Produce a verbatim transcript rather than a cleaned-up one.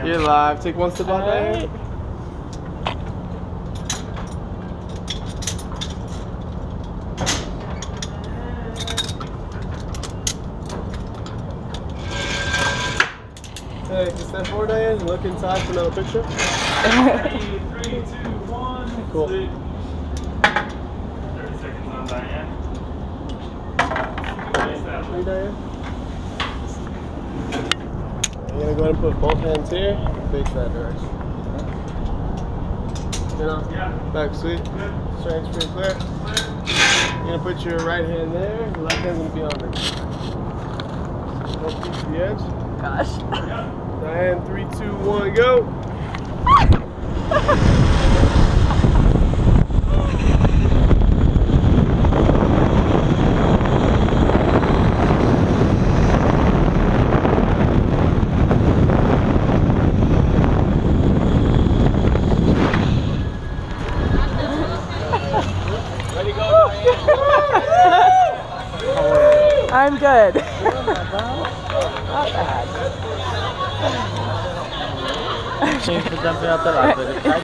am. You're live. Take one step out there. Right. Hey, just step forward, Diane, and look inside for another picture. Ready, three, two, one. Cool. thirty seconds on Diane. Three, Diane. You're gonna go ahead and put both hands here and face that direction. You know? Yeah. Back, sweet. Good. Strength's pretty clear. You're gonna put your right hand there, your left hand's gonna be on the Don't reach the edge. Gosh. Yeah. Diane, three, two, one, go. Ready, go, Diane. I'm good. Not bad. Thanks for jumping out the last